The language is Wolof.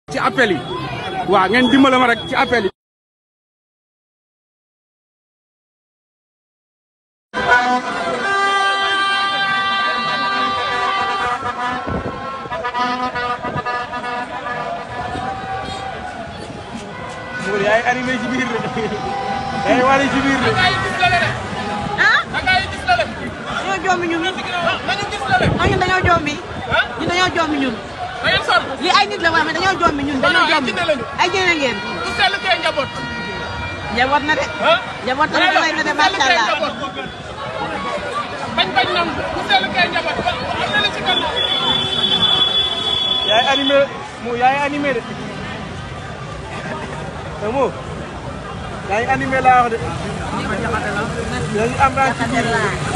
ci appel yi waaw ngeen dimbale ma rek ci appel yi. Mour yaay animé ci biir de yaay wale ci biir de. ah. dañoo jombi ñun. ñun dañoo jombi. ñun dañoo jombi ñun. lii ay nit la waaye dañoo jombi ñun dañoo jombi ay jëne ngeen. ku sell kee njaboot. njaboot na de. njaboot tamit lay na de macha allah. bañ nangu ku sell kee njaboot am na la ci kan. yaay animé mu yaay animé de. Mo yaay animé laa wax de. yaa ngi am ci biir.